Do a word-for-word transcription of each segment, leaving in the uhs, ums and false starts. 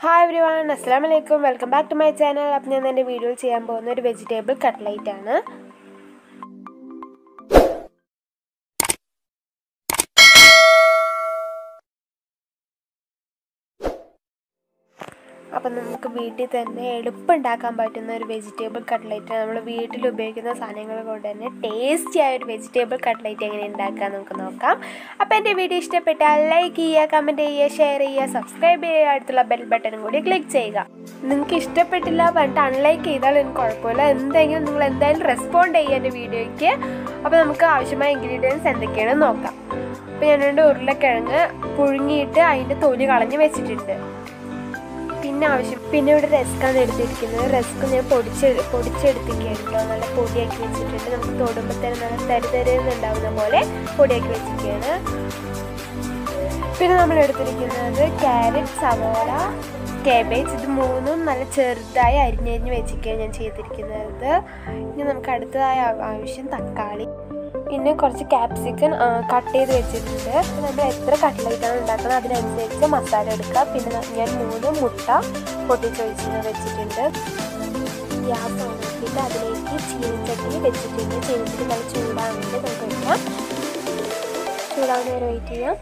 Hi everyone, Assalamualaikum. Welcome back to my channel. അപ്പോൾ ഞാൻ എൻ്റെ വീഡിയോയിൽ ചെയ്യാൻ പോകുന്ന ഒരു വെജിറ്റബിൾ കട്ട്ലൈറ്റ് ആണ്. അപ്പോൾ നമുക്ക് വീട്ടിൽ തന്നെ എളുപ്പം ഉണ്ടാക്കാൻ പറ്റുന്ന ഒരു വെജിറ്റബിൾ കട്ട്ലൈറ്റ് നമ്മൾ വീട്ടിൽ ഉപയോഗിക്കുന്ന സാധനങ്ങൾ കൊണ്ട് തന്നെ ടേസ്റ്റി ആയ ഒരു വെജിറ്റബിൾ കട്ട്ലൈറ്റ് എങ്ങനെ ഉണ്ടാക്കാൻ നമുക്ക് നോക്കാം. അപ്പോൾ എൻ്റെ വീഡിയോ ഇഷ്ടപ്പെട്ടാൽ ലൈക്ക് ചെയ്യുക, കമൻറ്റ് ചെയ്യുക, ഷെയർ ചെയ്യുക, സബ്സ്ക്രൈബ് ചെയ്യുക, അടുത്തുള്ള ബെൽ ബട്ടണും കൂടി ക്ലിക്ക് ചെയ്യുക. നിങ്ങൾക്ക് ഇഷ്ടപ്പെട്ടില്ല പറഞ്ഞിട്ട് അൺലൈക്ക് ചെയ്താൽ എനിക്ക് കുഴപ്പമില്ല, എന്തെങ്കിലും നിങ്ങൾ എന്തായാലും റെസ്പോണ്ട് ചെയ്യുക എൻ്റെ വീഡിയോയ്ക്ക്. അപ്പോൾ നമുക്ക് ആവശ്യമായ ഇൻഗ്രീഡിയൻസ് എന്തൊക്കെയാണെന്ന് നോക്കാം. അപ്പോൾ ഞാനുണ്ട് ഉരുളക്കിഴങ്ങ് പുഴുങ്ങിയിട്ട് അതിൻ്റെ തൊലി കളഞ്ഞ് വെച്ചിട്ടുണ്ട്. പിന്നെ ആവശ്യം പിന്നെ ഇവിടെ റസ്ക്കാണ് എടുത്തിരിക്കുന്നത്. റസ്ക് ഞാൻ പൊടിച്ച് പൊടിച്ചെടുത്തിരിക്കുകയാണ്, നല്ല പൊടിയാക്കി വെച്ചിട്ടുണ്ട്. നമുക്ക് തൊടുമ്പോൾ തന്നെ നല്ല തരി തരുന്നുണ്ടാവുന്ന പോലെ പൊടിയാക്കി വെച്ചിരിക്കുകയാണ്. പിന്നെ നമ്മൾ എടുത്തിരിക്കുന്നത് ക്യാരറ്റ്, സവോള, കാബേജ്, ഇത് മൂന്നും നല്ല ചെറുതായി അരിഞ്ഞരിഞ്ഞ് വെച്ചിരിക്കുകയാണ് ഞാൻ ചെയ്തിരിക്കുന്നത്. ഇനി നമുക്ക് അടുത്തതായ ആവശ്യം തക്കാളി, പിന്നെ കുറച്ച് ക്യാപ്സിക്കൻ കട്ട് ചെയ്ത് വെച്ചിട്ടുണ്ട്. നമ്മൾ എത്ര കട്ട്ലൈറ്റാണ് ഉണ്ടാക്കുന്നത് അതിനനുസരിച്ച് മസാല എടുക്കുക. പിന്നെ ഞാൻ മൂന്ന് മുട്ട പൊട്ടിച്ച് വെച്ച് വെച്ചിട്ടുണ്ട്. ഗ്യാസ് ഓൺ ആക്കിയിട്ട് അതിലേക്ക് ചീനിച്ചട്ടി വെച്ചിട്ടുണ്ട്. ചീനിച്ചട്ടി നല്ല ചൂടാണെങ്കിൽ നമുക്ക് വയ്ക്കാം. ചൂടാവുന്ന വരെ വെയിറ്റ് ചെയ്യാം.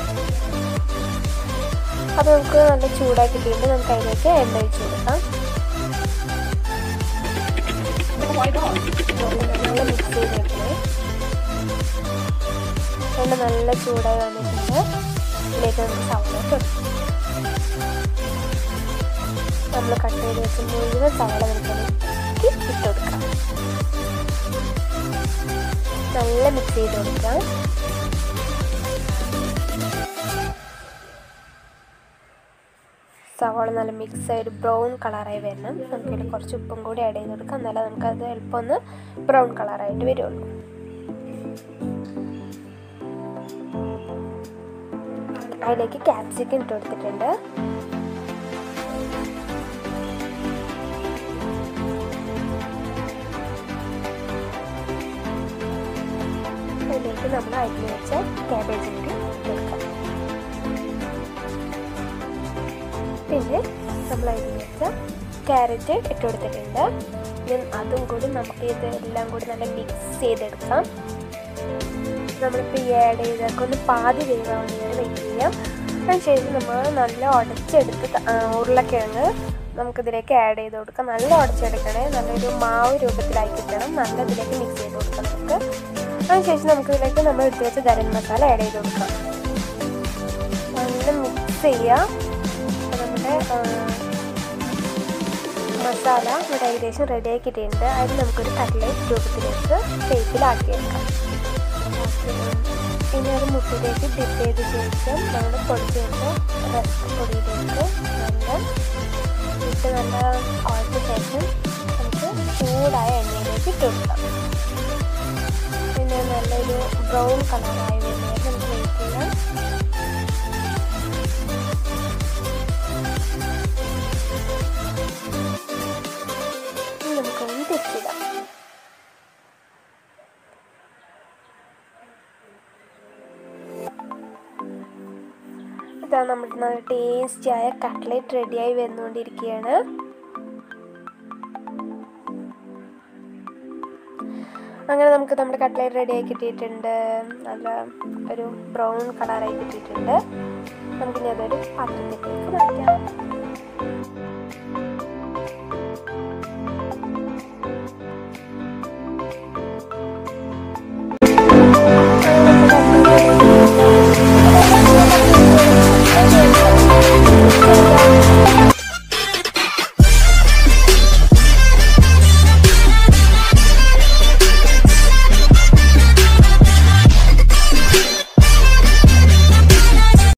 അപ്പോൾ നമുക്ക് നല്ല ചൂടാക്കിയിട്ടുണ്ട്. നമുക്ക് അതിലേക്ക് എണ്ണ ഒഴിച്ച് കൊടുക്കാം. നല്ല മിക്സ് ചെയ്ത് വെക്കണേ. എണ്ണ നല്ല ചൂടായി വന്നിട്ടുണ്ട്. ഇതിലേക്ക് നമുക്ക് സവോള ഇട്ട് കൊടുക്കാം. നമ്മൾ കട്ട് ചെയ്ത് വെച്ച് മുഴുവൻ സവോള നമുക്ക് ഇട്ട് കൊടുക്കാം. നല്ല മിക്സ് ചെയ്ത് കൊടുക്കാം. സവോള നല്ല മിക്സ് ആയിട്ട് ബ്രൗൺ കളറായി വരണം. നമുക്കിതിൽ കുറച്ച് ഉപ്പും കൂടി ആഡ് ചെയ്ത് കൊടുക്കാം, എന്നാലേ നമുക്കത് എളുപ്പം ഒന്ന് ബ്രൗൺ കളറായിട്ട് വരുള്ളൂ. അതിലേക്ക് ക്യാപ്സിക്കം ഇട്ട് കൊടുത്തിട്ടുണ്ട്. അതിലേക്ക് നമ്മൾ അരിഞ്ഞ് വെച്ച ക്യാബേജ് കൂടി ഇട്ട് കൊടുക്കാം. പിന്നെ നമ്മൾ അരിഞ്ഞ് വെച്ച ക്യാരറ്റ് ഇട്ട് കൊടുത്തിട്ടുണ്ട്. അതും കൂടി നമുക്ക് ഇതെല്ലാം കൂടി നല്ല മിക്സ് ചെയ്തെടുക്കാം. നമ്മളിപ്പോൾ ഈ ആഡ് ചെയ്തൊക്കെ ഒന്ന് പാതി വേവാൻ വേണ്ടി വെയിറ്റ് ചെയ്യാം. അതിനുശേഷം നമ്മൾ നല്ല ഉടച്ചെടുത്ത് ഉരുളക്കിഴങ്ങ് നമുക്കിതിലേക്ക് ആഡ് ചെയ്ത് കൊടുക്കാം. നല്ല ഉടച്ചെടുക്കണേ, നല്ലൊരു മാവ് രൂപത്തിലാക്കി കിട്ടണം. നല്ല ഇതിലേക്ക് മിക്സ് ചെയ്ത് കൊടുക്കാം നമുക്ക്. അതിനുശേഷം നമുക്കിതിലേക്ക് നമ്മൾ എടുത്ത് വെച്ച ഗരം മസാല ആഡ് ചെയ്ത് കൊടുക്കാം. നല്ല മിക്സ് ചെയ്യുക. നമ്മുടെ മസാല ഇവിടെ ഏകദേശം റെഡി ആക്കിയിട്ടുണ്ട്. അതിൽ നമുക്കൊരു കട്ട്ലൈറ്റ് രൂപത്തിലേക്ക് ഷേപ്പിലാക്കിയെടുക്കാം. ഇനി ഒരു മുട്ടയിലേക്ക് ഡിപ്പ് ചെയ്ത ശേഷം നമ്മൾ പൊടിച്ച് വെച്ച റസ്ക് പൊടിയിലേക്ക് നല്ല ഇട്ട് നല്ല കുഴച്ച ശേഷം നമുക്ക് ചൂടായ എണ്ണയിലേക്ക് ഇട്ട് കൊടുക്കാം. പിന്നെ നല്ലൊരു ബ്രൗൺ കളറായി വരുന്നത് നമുക്ക് വെയിറ്റ് ചെയ്യാം. ഇനി നമുക്കൊന്ന് തിരിച്ചിടാം. ഇതാണ് നമ്മുടെ നല്ല ടേസ്റ്റിയായ കട്ട്ലൈറ്റ് റെഡിയായി വന്നുകൊണ്ടിരിക്കുകയാണ്. അങ്ങനെ നമുക്ക് നമ്മുടെ കട്ട്ലൈറ്റ് റെഡിയായി കിട്ടിയിട്ടുണ്ട്. നല്ല ഒരു ബ്രൗൺ കളറായി കിട്ടിയിട്ടുണ്ട്. നമുക്കിനി അതൊരു പാത്രത്തിലേക്ക് മാറ്റാം.